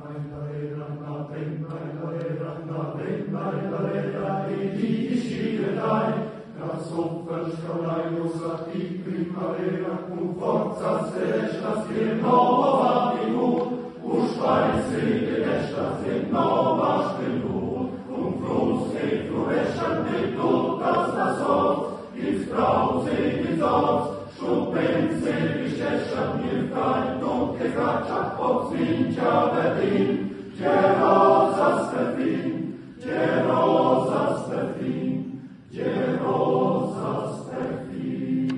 Das Opferstrahlei usa ti primavera, cum forța celestas renova vinut, už Speise gelestas renovas venut, cum frus et florescente totas las hots, ins Brause ins Ots, stupense visceschat mir frei, non che graccia pots vincia verdin, gerosas perfin, gerosas perfin, gerosas perfin.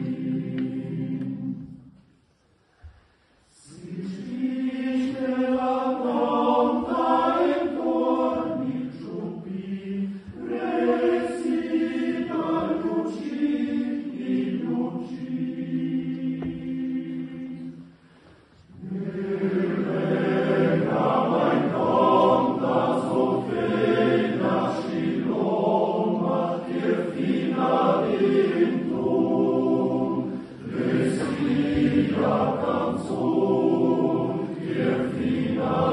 Si stichte la nonta in torni ciupi, resita luci, luci. Canzun, ihr Fina